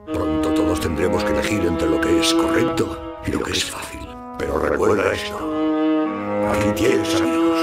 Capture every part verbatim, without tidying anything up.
Pronto todos tendremos que elegir entre lo que es correcto y lo que es fácil. Pero recuerda esto. Aquí tienes amigos.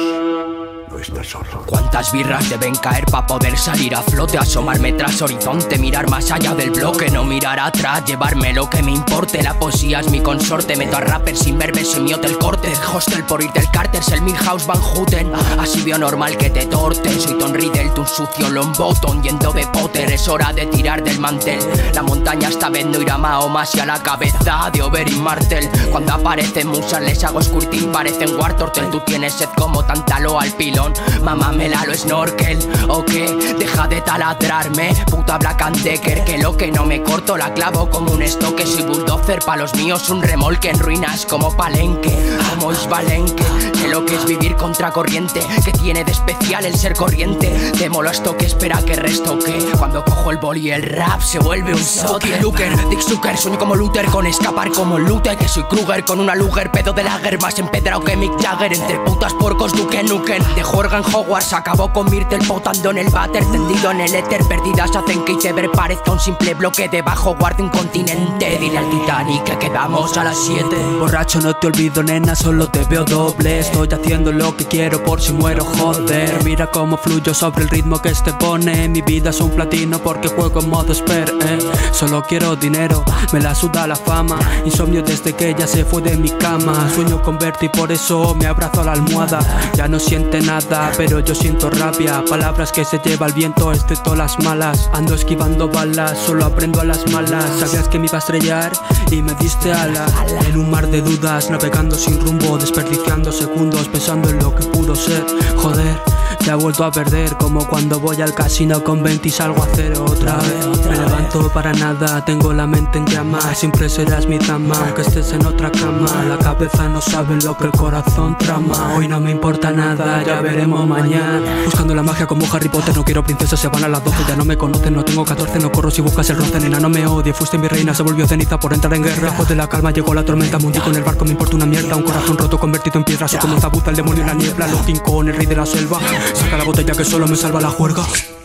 No estás solo. ¿Cuántas birras deben caer para poder salir a flote? Asomarme tras horizonte, mirar más allá del bloque, no mirar atrás, llevarme lo que me importe. La poesía es mi consorte, meto a rappers sin ver beso en mi hotel corte. Hostel por ir del Carters, el Milhouse Van Houten. Así veo normal que te tortes. Soy Tom Riddle, tu sucio Longbottom yendo de Potter. Es hora de tirar del mantel. La montaña esta vez no irá Mahoma hacia la cabeza de Oberyn Martell. Cuando aparecen musas les hago squirting, parecen Wartortle. Tú tienes sed como Tántalo al pilón. Mamá me la lo snorkel, ¿o qué? Deja de taladrarme, puta Black and Decker. Que lo que no me corto la clavo como un estoque. Soy bulldozer, pa' los míos un remolque. En ruinas como Palenque, como Isbalenque. Sé lo que es vivir contracorriente, que tiene de especial el ser corriente. Démolo a esto que espera que restoque. Cuando cojo el boli el rap se vuelve un soque. Luker, Dick Zucker, sueño como Luther con escapar como Luther. Que soy Kruger con una Luger, pedo de lager más empedrado que Mick Jagger. Entre putas porcos Duke Nukem. De Jorgan Hogwarts acabó con Myrtle potando en el váter, tendido en el éter. Perdidas hacen que Iceberg parezca un simple bloque debajo guarde un continente. Dile al Titanic que quedamos a las siete. Borracho no te olvido nena, solo te veo doble. Estoy haciendo lo que quiero por si muero, joder. Mira cómo fluyo sobre el ritmo que este pone. Mi vida es un platino porque juego en modo esper, eh. Solo quiero dinero, me la suda la fama. Insomnio desde que ella se fue de mi cama. Sueño con verte y por eso me abrazo a la almohada. Ya no siente nada, pero yo siento rabia. Palabras que se lleva el viento, este todas las malas. Ando esquivando balas, solo aprendo a las malas. Sabías que me iba a estrellar y me diste ala. En un mar de dudas, navegando sin rumbo, desperdiciando segundos, pensando en lo que pudo ser. Joder, ya he vuelto a perder, como cuando voy al casino con veinte y salgo a cero otra vez. Me levanto para nada, tengo la mente en llamas. Siempre serás mi dama, aunque estés en otra cama. La cabeza no sabe lo que el corazón trama. Hoy no me importa nada, ya veremos mañana. Buscando la magia como Harry Potter, no quiero princesas, se van a las doce. Ya no me conocen, no tengo catorce, no corro si buscas el roce. Nena, no me odies, fuiste mi reina, se volvió ceniza por entrar en guerra. Lejos de la calma llegó la tormenta, me hundí con el barco, me importa una mierda. Un corazón roto convertido en piedra, soy como un zabuza, el demonio en la niebla. Los King Kong, el rey de la selva. Saca la botella que solo me salva la juerga.